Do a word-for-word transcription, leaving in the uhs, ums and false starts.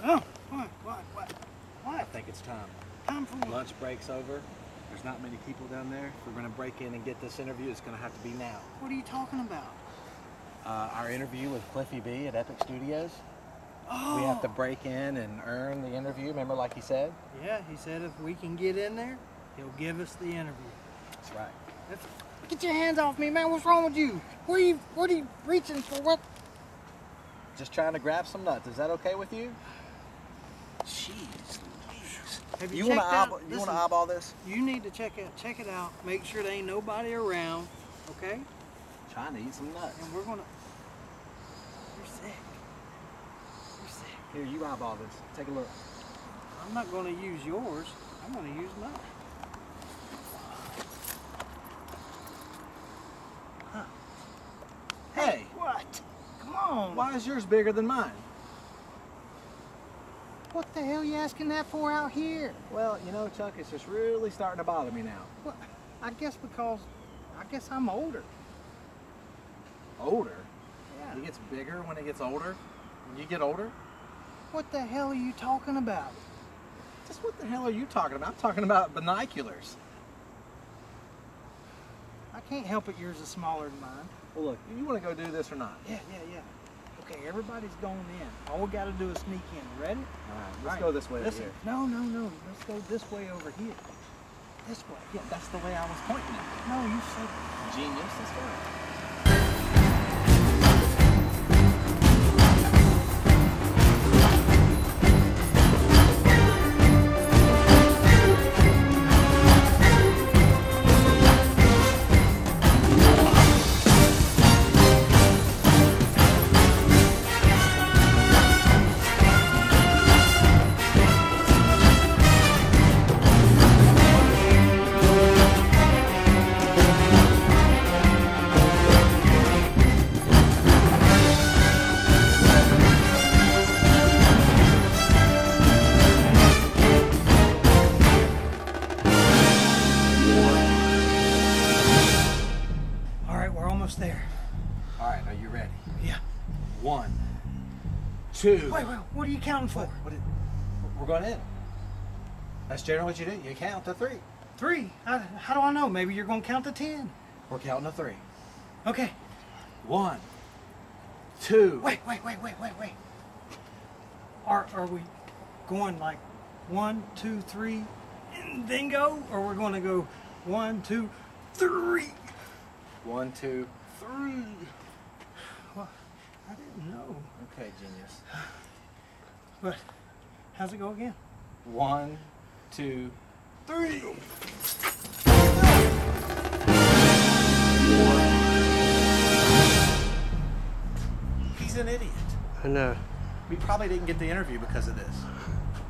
Oh, what, what, what? What? I think it's time. Time for what? Lunch break's over. There's not many people down there. If we're going to break in and get this interview, it's going to have to be now. What are you talking about? Uh, our interview with Cliffy B at Epic Studios. Oh. We have to break in and earn the interview, remember, like he said? Yeah, he said if we can get in there, he'll give us the interview. That's right. That's... Get your hands off me, man. What's wrong with you? What are you, what are you reaching for? What? Just trying to grab some nuts. Is that okay with you? Jeez. Have you You want to out, eyeball, you listen, want to eyeball this? You need to check it, check it out. Make sure there ain't nobody around, okay? Trying to eat some nuts. And we're gonna. You're sick. You're sick. Here, you eyeball this. Take a look. I'm not gonna use yours. I'm gonna use mine. Huh. Hey! What? Come on. Why is yours bigger than mine? What the hell are you asking that for out here? Well, you know, Chuck, it's just really starting to bother me now. Well, I guess because, I guess I'm older. Older? Yeah. It gets bigger when it gets older? When you get older? What the hell are you talking about? Just what the hell are you talking about? I'm talking about binoculars. I can't help it yours is smaller than mine. Well, look, you want to go do this or not? Yeah, yeah, yeah. Okay, everybody's going in. All we got to do is sneak in. Ready? All right, let's Right. go this way over Listen, here. no, no, no. Let's go this way over here. This way. Yeah, that's the way I was pointing at. No, you said Genius, let's go. there. All right, are you ready? Yeah. One, two. Wait, wait, what are you counting for? What, what is, we're going in. That's generally what you do. You count to three. Three? How, how do I know? Maybe you're going to count to ten. We're counting to three. Okay. One, two. Wait, wait, wait, wait, wait, wait. Are, are we going like one, two, three, and then go? Or we're going to go one, two, three? One, two, three. Well, I didn't know. Okay, genius. But how's it go again? One, two, three. He's an idiot. I know. We probably didn't get the interview because of this.